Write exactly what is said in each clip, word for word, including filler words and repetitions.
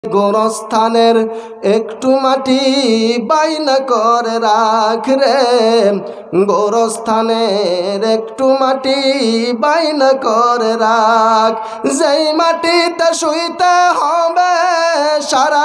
গোরস্থানের একটু মাটি বাইনা করে রাখ রে, গোরস্থানের একটু মাটি বাইনা করে রাখ। যেই মাটিতে শুইতে হবে সারা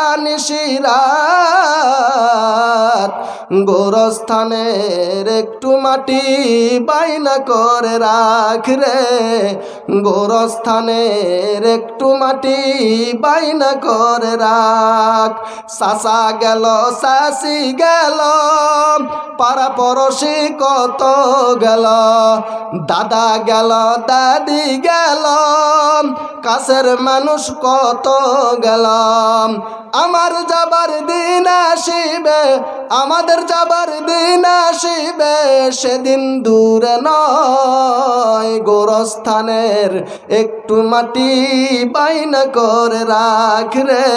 নিশিরাত, গোরস্থানের একটু মাটি বাইনা করে রাখ রে, গোরস্থানের একটু মাটি বাইনা করে রাখ। চাচা গেল চাচি গেল পাড়া পড়শি কত গেল, দাদা গেল দাদি গেল কাছের মানুষ কত গেল। আমার যাবার দিন আসিবে, আমাদের যাবার দিন আসিবে, সেদিন দূরে নয়। গোরস্থানের একটু মাটি বাইনা করে রাখ রে,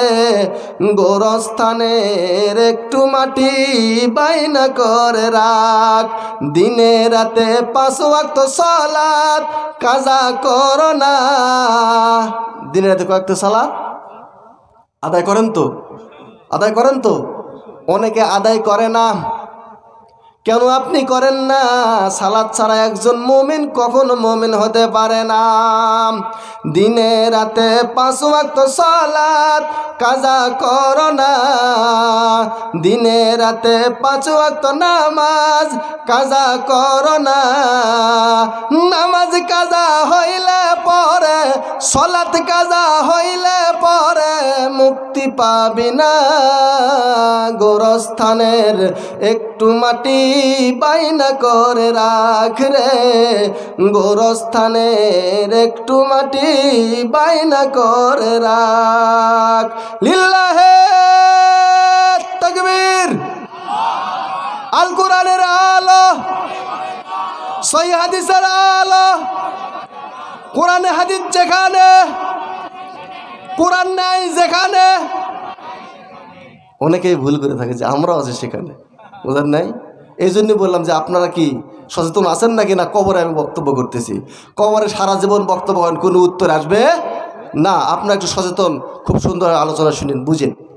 গোরস্থানের একটু মাটি বাইনা করে রাখ। দিনে রাতে পাঁচ ওয়াক্ত সালাত কাজা করো না। দিনে রাতে কয়েকটা সালাত আদায় করেন তো, আদায় করেন তো। অনেকে আদায় করে না। কেন আপনি করেন না? সালাত ছাড়া একজন মুমিন কখনো মুমিন হতে পারে না। দিনে রাতে পাঁচ ওয়াক্ত সালাত কাজা করো না, দিনে রাতে পাঁচ ওয়াক্ত নামাজ কাজা করো না। নামাজ কাজা হইলে পরে, সালাত কাজা হইলে পরে মুক্তি পাবি না। গোরস্থানের একটু মাটি বাইনা করে রাখ রে, গোরস্থানের একটু মাটি বাইনা করে রাখ। লিল্লাহে তাকবীর। আল কোরআনের আলো, সহিহ হাদিসের আলো। কোরআনে হাদিস যেখানে, কোরআন নাই যেখানে। অনেকেই ভুল করে থাকে যে আমরাও আছি সেখানে, বুঝেন নাই? এই জন্যই বললাম যে আপনারা কি সচেতন আছেন নাকি না কবরে আমি বক্তব্য করতেছি। কবরে সারা জীবন বক্তব্য করেন, কোনো উত্তর আসবে না। আপনারা একটু সচেতন, খুব সুন্দর আলোচনা শুনেন, বুঝেন।